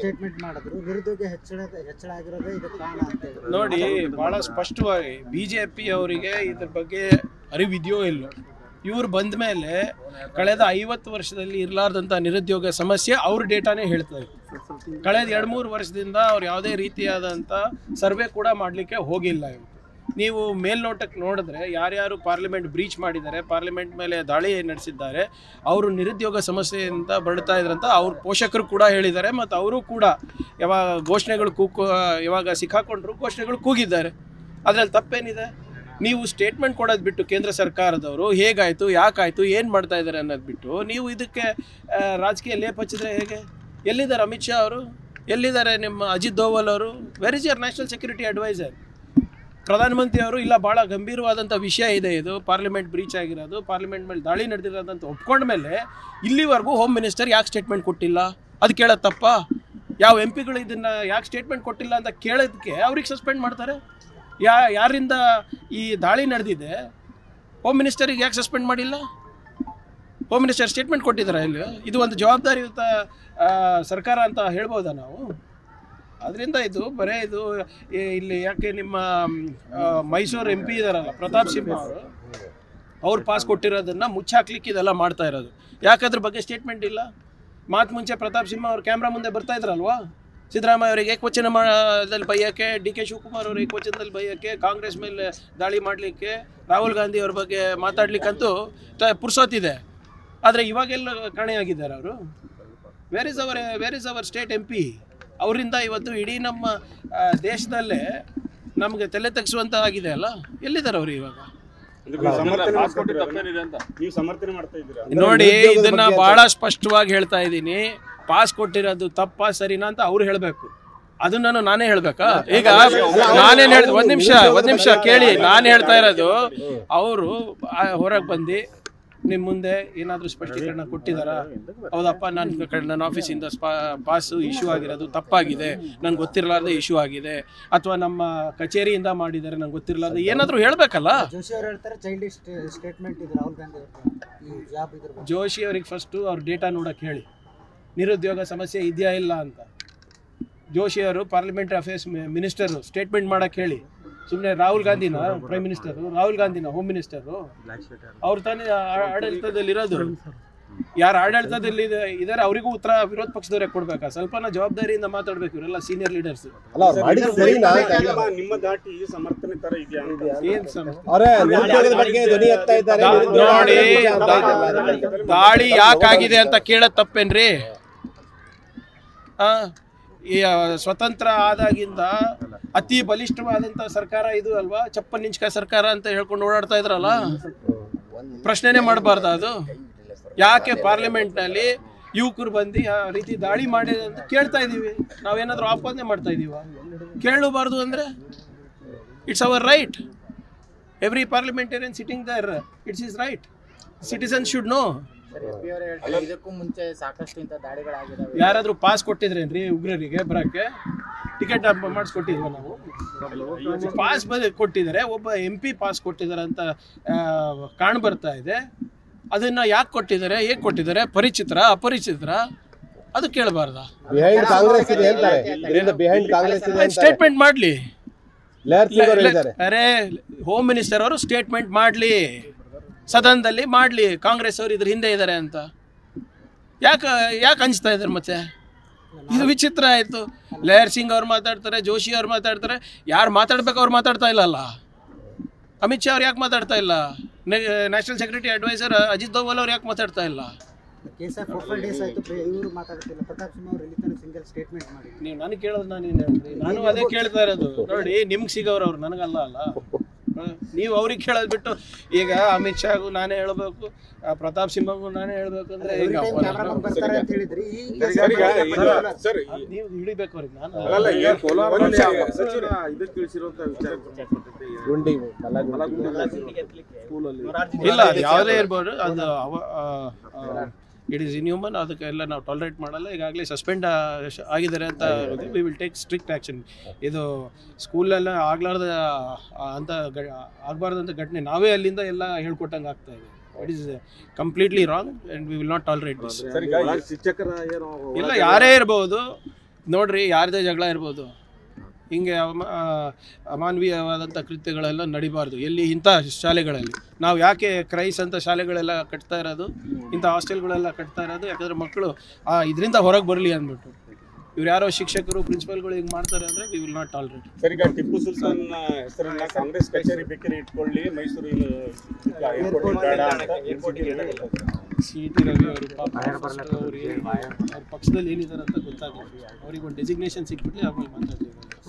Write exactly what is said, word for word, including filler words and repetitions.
Statement ಮಾಡಿದ್ರು, ನಿರುದ್ಯೋಗ ಹೆಚ್ಚಳ ಹೆಚ್ಚಳ ಆಗಿರೋದೇ ಇದಕ್ಕೆ ಕಾರಣ ಅಂತ ಹೇಳಿ. ನೋಡಿ, ಬಹಳ ಸ್ಪಷ್ಟವಾಗಿ ಬಿಜೆಪಿ ಅವರಿಗೆ ಇದ್ರ ಬಗ್ಗೆ ಅರಿವಿದೆಯೋ ಇಲ್ಲೋ, ಇವ್ರು ಬಂದ ಮೇಲೆ ಕಳೆದ ಐವತ್ತು ವರ್ಷದಲ್ಲಿ ಇರಲಾರ್ದಂಥ ನಿರುದ್ಯೋಗ ಸಮಸ್ಯೆ ಅವ್ರ ಡೇಟಾನೇ ಹೇಳ್ತಾರೆ. ಕಳೆದ ಎರಡು ಮೂರು ವರ್ಷದಿಂದ ಅವ್ರು ಯಾವುದೇ ರೀತಿಯಾದಂಥ ಸರ್ವೆ ಕೂಡ ಮಾಡಲಿಕ್ಕೆ ಹೋಗಿಲ್ಲ. ಇವರು ನೀವು ಮೇಲ್ನೋಟಕ್ಕೆ ನೋಡಿದ್ರೆ ಯಾರ್ಯಾರು ಪಾರ್ಲಿಮೆಂಟ್ ಬ್ರೀಚ್ ಮಾಡಿದ್ದಾರೆ, ಪಾರ್ಲಿಮೆಂಟ್ ಮೇಲೆ ದಾಳಿ ನಡೆಸಿದ್ದಾರೆ, ಅವರು ನಿರುದ್ಯೋಗ ಸಮಸ್ಯೆಯಿಂದ ಬರ್ತಾ ಇದ್ರಂತ ಅವ್ರ ಪೋಷಕರು ಕೂಡ ಹೇಳಿದ್ದಾರೆ. ಮತ್ತು ಅವರು ಕೂಡ ಯಾವಾಗ ಘೋಷಣೆಗಳು ಕೂಗು ಯಾವಾಗ ಸಿಕ್ಕಾಕೊಂಡ್ರು ಘೋಷಣೆಗಳು ಕೂಗಿದ್ದಾರೆ. ಅದರಲ್ಲಿ ತಪ್ಪೇನಿದೆ? ನೀವು ಸ್ಟೇಟ್ಮೆಂಟ್ ಕೊಡೋದು ಬಿಟ್ಟು ಕೇಂದ್ರ ಸರ್ಕಾರದವರು ಹೇಗಾಯಿತು, ಯಾಕಾಯಿತು, ಏನು ಮಾಡ್ತಾ ಇದ್ದಾರೆ ಅನ್ನೋದು ಬಿಟ್ಟು ನೀವು ಇದಕ್ಕೆ ರಾಜಕೀಯ ಲೇಪ್ ಹಚ್ಚಿದ್ರೆ ಹೇಗೆ? ಎಲ್ಲಿದ್ದಾರೆ ಅಮಿತ್ ಶಾ ಅವರು? ಎಲ್ಲಿದ್ದಾರೆ ನಿಮ್ಮ ಅಜಿತ್ ದೋವಲ್ ಅವರು? Where is your national security adviser? ಪ್ರಧಾನಮಂತ್ರಿ ಅವರು ಇಲ್ಲ, ಭಾಳ ಗಂಭೀರವಾದಂಥ ವಿಷಯ ಇದೆ ಇದು, ಪಾರ್ಲಿಮೆಂಟ್ ಬ್ರೀಚ್ ಆಗಿರೋದು, ಪಾರ್ಲಿಮೆಂಟ್ ಮೇಲೆ ದಾಳಿ ನಡೆದಿರೋದಂತ ಒಪ್ಕೊಂಡ ಮೇಲೆ ಇಲ್ಲಿವರೆಗೂ ಹೋಮ್ ಮಿನಿಸ್ಟರ್ ಯಾಕೆ ಸ್ಟೇಟ್ಮೆಂಟ್ ಕೊಟ್ಟಿಲ್ಲ? ಅದು ಕೇಳೋದು ತಪ್ಪ? ಯಾವ ಎಂ ಪಿಗಳು ಇದನ್ನು ಯಾಕೆ ಸ್ಟೇಟ್ಮೆಂಟ್ ಕೊಟ್ಟಿಲ್ಲ ಅಂತ ಕೇಳೋದಕ್ಕೆ ಅವ್ರಿಗೆ ಸಸ್ಪೆಂಡ್ ಮಾಡ್ತಾರೆ? ಯಾ ಯಾರಿಂದ ಈ ದಾಳಿ ನಡೆದಿದೆ ಹೋಮ್ ಮಿನಿಸ್ಟರಿಗೆ ಯಾಕೆ ಸಸ್ಪೆಂಡ್ ಮಾಡಿಲ್ಲ? ಹೋಮ್ ಮಿನಿಸ್ಟರ್ ಸ್ಟೇಟ್ಮೆಂಟ್ ಕೊಟ್ಟಿದ್ದಾರೆ ಇಲ್ಲಿ. ಇದು ಒಂದು ಜವಾಬ್ದಾರಿಯುತ ಸರ್ಕಾರ ಅಂತ ಹೇಳ್ಬೋದಾ ನಾವು? ಅದರಿಂದ ಇದು ಬರೇ ಇದು ಇಲ್ಲಿ ಯಾಕೆ ನಿಮ್ಮ ಮೈಸೂರು ಎಂ ಪಿ ಇದಾರಲ್ಲ ಪ್ರತಾಪ್ ಸಿಂಹ ಅವರು, ಅವ್ರು ಪಾಸ್ ಕೊಟ್ಟಿರೋದನ್ನು ಮುಚ್ಚಾಕ್ಲಿಕ್ಕೆ ಇದೆಲ್ಲ ಮಾಡ್ತಾ ಇರೋದು. ಯಾಕೆ ಅದ್ರ ಬಗ್ಗೆ ಸ್ಟೇಟ್ಮೆಂಟ್ ಇಲ್ಲ? ಮಾತು ಮುಂಚೆ ಪ್ರತಾಪ್ ಸಿಂಹ ಅವ್ರು ಕ್ಯಾಮ್ರಾ ಮುಂದೆ ಬರ್ತಾ ಇದ್ರಲ್ವಾ? ಸಿದ್ದರಾಮಯ್ಯ ಅವರಿಗೆ ಏಕವಚನ ದಲ್ಲಿ ಬೈಯೋಕ್ಕೆ, ಡಿ ಕೆ ಶಿವಕುಮಾರ್ ಅವರು ಏಕವಚನದಲ್ಲಿ ಬೈಯೋಕ್ಕೆ, ಕಾಂಗ್ರೆಸ್ ಮೇಲೆ ದಾಳಿ ಮಾಡಲಿಕ್ಕೆ, ರಾಹುಲ್ ಗಾಂಧಿ ಅವ್ರ ಬಗ್ಗೆ ಮಾತಾಡ್ಲಿಕ್ಕಂತೂ ಪುರ್ಸೋತಿದೆ. ಆದರೆ ಇವಾಗೆಲ್ಲ ಕಾಣೆಯಾಗಿದ್ದಾರೆ ಅವರು. Where is our where is our state M P? ಅವರಿಂದ ಇವತ್ತು ಇಡೀ ನಮ್ಮ ದೇಶದಲ್ಲೇ ನಮಗೆ ತಲೆ ತಗ್ಸುವಂತ ಆಗಿದೆ ಅಲ್ಲ. ಎಲ್ಲಿದ್ದಾರೆ ಅವರು ಇವಾಗ? ನೋಡಿ, ಇದನ್ನ ಬಹಳ ಸ್ಪಷ್ಟವಾಗಿ ಹೇಳ್ತಾ ಇದ್ದೀನಿ. ಪಾಸ್ ಕೊಟ್ಟಿರೋದು ತಪ್ಪ ಸರಿನಾ ಅಂತ ಅವ್ರು ಹೇಳಬೇಕು. ಅದನ್ನ ನಾನೇ ಹೇಳ್ಬೇಕಾ? ಈಗ ನಾನೇನು ಹೇಳ್ದೆ, ಒಂದ್ ನಿಮಿಷ ಒಂದ್ ನಿಮಿಷ ಕೇಳಿ. ನಾನು ಹೇಳ್ತಾ ಇರೋದು, ಅವರು ಹೊರಗೆ ಬಂದು ನಿಮ್ಮ ಮುಂದೆ ಏನಾದರೂ ಸ್ಪಷ್ಟೀಕರಣ ಕೊಟ್ಟಿದ್ದಾರಾ? ಹೌದಪ್ಪ, ನನ್ನ ನನ್ನ ಆಫೀಸಿಂದ ಸ್ಪಾ ಪಾಸು ಇಶ್ಯೂ ಆಗಿರೋದು ತಪ್ಪಾಗಿದೆ, ನಂಗೆ ಗೊತ್ತಿರಲಾರ್ದೆ ಇಶ್ಯೂ ಆಗಿದೆ, ಅಥವಾ ನಮ್ಮ ಕಚೇರಿಯಿಂದ ಮಾಡಿದ್ದಾರೆ ನಂಗೆ ಗೊತ್ತಿರಲಾರ್ದೆ, ಏನಾದರೂ ಹೇಳಬೇಕಲ್ಲ. ಜೋಶಿ ಅವರು ಹೇಳ್ತಾರೆ ಚೈಲ್ಡಿಶ್ ಸ್ಟೇಟ್ಮೆಂಟ್ ಇದೆ ರಾಹುಲ್ ಗಾಂಧಿ ಅವರು. ಜೋಶಿ ಅವ್ರಿಗೆ ಫಸ್ಟು ಅವ್ರ ಡೇಟಾ ನೋಡೋಕೆ ಹೇಳಿ, ನಿರುದ್ಯೋಗ ಸಮಸ್ಯೆ ಇದೆಯಾ ಇಲ್ಲ ಅಂತ. ಜೋಶಿ ಅವರು ಪಾರ್ಲಿಮೆಂಟರಿ ಅಫೇರ್ಸ್ ಮಿನಿಸ್ಟರು, ಸ್ಟೇಟ್ಮೆಂಟ್ ಮಾಡೋಕ್ಕೆ ಹೇಳಿ. ಸುಮ್ಮನೆ ರಾಹುಲ್ ಗಾಂಧಿನ ಪ್ರೈಮ್ ಮಿನಿಸ್ಟರು, ರಾಹುಲ್ ಗಾಂಧಿನ ಹೋಮ್ ಮಿನಿಸ್ಟರು, ಅವ್ರು ತಾನೇ ಆಡಳಿತದಲ್ಲಿ ಇರೋದು. ಯಾರು ಆಡಳಿತದಲ್ಲಿ ಇದಾರೆ ಅವರಿಗೂ ಉತ್ತರ ವಿರೋಧ ಪಕ್ಷದವರೇ ಕೊಡ್ಬೇಕಾ? ಸ್ವಲ್ಪನ ಜವಾಬ್ದಾರಿಯಿಂದ ಮಾತಾಡ್ಬೇಕು. ಇವರೆಲ್ಲ ಸೀನಿಯರ್ ಲೀಡರ್ಸ್. ನೋಡಿ, ದಾಳಿ ಯಾಕಾಗಿದೆ ಅಂತ ಕೇಳೋದ್ ತಪ್ಪೇನ್ರಿ? ಆ ಈ ಸ್ವತಂತ್ರ ಆದಾಗಿಂದ ಅತಿ ಬಲಿಷ್ಠವಾದಂತ ಸರ್ಕಾರ ಇದು ಅಲ್ವಾ? ಚಪ್ಪನ್ ನಿಂಚಕ ಸರ್ಕಾರ ಅಂತ ಹೇಳ್ಕೊಂಡು ಓಡಾಡ್ತಾ ಇದ್ರಲ್ಲ, ಪ್ರಶ್ನೆನೇ ಮಾಡಬಾರ್ದ ಅದು? ಯಾಕೆ ಪಾರ್ಲಿಮೆಂಟ್ ನಲ್ಲಿ ಯುವಕರು ಬಂದು ಆ ರೀತಿ ದಾಳಿ ಮಾಡಿದೆ ಅಂತ ಕೇಳ್ತಾ ಇದೀವಿ. ನಾವೇನಾದ್ರೂ ಆಪಾದನೆ ಮಾಡ್ತಾ ಇದೀವ? ಕೇಳಬಾರ್ದು ಅಂದ್ರೆ it's our right. Every parliamentarian sitting there, it's is right. Citizen should know. ಯಾರಾದ್ರೂ ಪಾಸ್ ಕೊಟ್ಟಿದ್ರೇನ್ರಿ ಉಗ್ರರಿಗೆ ಬರಕ್ಕೆ? ಟಿಕೆಟ್ ಮಾಡಿಸ್ಕೊಟ್ಟಿದ್ವ ನಾವು? ಪಾಸ್ ಬಂದು ಕೊಟ್ಟಿದ್ದಾರೆ, ಒಬ್ಬ ಎಂ ಪಿ ಪಾಸ್ ಕೊಟ್ಟಿದ್ದಾರೆ ಅಂತ ಕಾಣ್ ಬರ್ತಾ ಇದೆ. ಅದನ್ನ ಯಾಕೆ ಕೊಟ್ಟಿದ್ದಾರೆ, ಹೇಗೆ ಕೊಟ್ಟಿದ್ದಾರೆ, ಪರಿಚಿತರ ಅಪರಿಚಿತರ, ಅದು ಕೇಳಬಾರ್ದ? ಸ್ಟೇಟ್ಮೆಂಟ್ ಮಾಡ್ಲಿ. ಅರೆ, ಹೋಮ್ ಮಿನಿಸ್ಟರ್ ಅವರು ಸ್ಟೇಟ್ಮೆಂಟ್ ಮಾಡ್ಲಿ, ಸದನದಲ್ಲಿ ಮಾಡಲಿ. ಕಾಂಗ್ರೆಸ್ ಅವರು ಇದ್ರ ಹಿಂದೆ ಇದ್ದಾರೆ ಅಂತ ಯಾಕೆ ಯಾಕೆ ಅನಿಸ್ತಾ ಇದ್ದಾರೆ? ಮತ್ತೆ ಇದು ವಿಚಿತ್ರ ಆಯಿತು. ಲೇಯರ್ ಸಿಂಗ್ ಅವ್ರು ಮಾತಾಡ್ತಾರೆ, ಜೋಶಿ ಅವ್ರು ಮಾತಾಡ್ತಾರೆ, ಯಾರು ಮಾತಾಡ್ಬೇಕು ಅವ್ರು ಮಾತಾಡ್ತಾ ಇಲ್ಲಲ್ಲ. ಅಮಿತ್ ಶಾ ಅವ್ರು ಯಾಕೆ ಮಾತಾಡ್ತಾ ಇಲ್ಲ? National security adviser Ajit Doval ಅವ್ರು ಯಾಕೆ ಮಾತಾಡ್ತಾ ಇಲ್ಲ? ನೀವು ನನಗೆ ಕೇಳೋದು ನಾನು ಏನು ಹೇಳ್ರಿ? ನಾನು ಅದೇ ಕೇಳ್ತಾ ಇರೋದು. ನೋಡಿ, ನಿಮ್ಗೆ ಸಿಗೋರು ಅವ್ರು, ನನಗಲ್ಲ ಅಲ್ಲ. ನೀವು ಅವ್ರಿಗೆ ಕೇಳೋದು ಬಿಟ್ಟು ಈಗ ಅಮಿತ್ ಶಾಗೂ ನಾನೇ ಹೇಳ್ಬೇಕು, ಪ್ರತಾಪ್ ಸಿಂಹಗೂ ನಾನೇ ಹೇಳ್ಬೇಕು ಅಂದ್ರೆ ನೀವು ಹಿಡಿಬೇಕು ಅವ್ರಿಗೆ. ನಾನು ಇಲ್ಲ, ಅದು ಯಾವುದೇ ಇರ್ಬೋದು, ಅದು ಇಟ್ ಈಸ್ ಇನ್ಹ್ಯೂಮನ್. ಅದಕ್ಕೆಲ್ಲ ನಾವು ಟಾಲರೇಟ್ ಮಾಡಲ್ಲ. ಈಗಾಗಲೇ ಸಸ್ಪೆಂಡ್ ಆಗಿದ್ದಾರೆ ಅಂತ we will take strict action. ಇದು ಸ್ಕೂಲೆಲ್ಲ ಆಗ್ಲಾರ್ದ ಅಂತ ಆಗಬಾರ್ದಂಥ ಘಟನೆ ನಾವೇ ಅಲ್ಲಿಂದ ಎಲ್ಲ ಹೇಳ್ಕೊಟ್ಟಂಗೆ ಆಗ್ತಾ ಇದೆ. It is completely wrong and we will not tolerate this. ಇಲ್ಲ, ಯಾರೇ ಇರ್ಬೋದು, ನೋಡ್ರಿ ಯಾರದೇ ಜಗಳ ಇರ್ಬೋದು, ಹಿಂಗೆ ಅಮ ಅಮಾನವೀಯವಾದಂಥ ಕೃತ್ಯಗಳೆಲ್ಲ ನಡಿಬಾರ್ದು ಎಲ್ಲಿ ಇಂಥ ಶಾಲೆಗಳಲ್ಲಿ. ನಾವು ಯಾಕೆ ಕ್ರೈಸ್ ಅಂತ ಶಾಲೆಗಳೆಲ್ಲ ಕಟ್ತಾ ಇರೋದು, ಇಂಥ ಹಾಸ್ಟೆಲ್ಗಳೆಲ್ಲ ಕಟ್ತಾ ಇರೋದು, ಯಾಕಂದರೆ ಮಕ್ಕಳು ಇದರಿಂದ ಹೊರಗೆ ಬರಲಿ ಅಂದ್ಬಿಟ್ಟು. ಇವ್ರು ಯಾರೋ ಶಿಕ್ಷಕರು ಪ್ರಿನ್ಸಿಪಲ್ಗಳು ಹಿಂಗೆ ಮಾಡ್ತಾರೆ ಅಂದರೆ we will not tolerate. Sir, ಈಗ ಟಿಪ್ಪು ಸುಲ್ತಾನ್ ಹೆಸರನ್ನ ಕಾಂಗ್ರೆಸ್ ಕಚೇರಿ ಬೇಕಾದ್ರೆ ಇಟ್ಕೊಳ್ಳಿ, ಮೈಸೂರಿನ ಬೇಡ ಅಂತ ಸಿ ಟಿ ರವಿ ಅವರು ಪಾಪ ಅವ್ರು ಅವ್ರ ಪಕ್ಷದಲ್ಲಿ ಏನಿದ್ದಾರೆ ಅಂತ ಗೊತ್ತಾಗಲ್ಲ. ಅವ್ರಿಗೆ ಒಂದು ಡೆಸಿಗ್ನೇಷನ್ ಸಿಕ್ಬಿಟ್ಲಿ ಆಮೇಲೆ ಮಾತಾಡ್ತೀವಿ.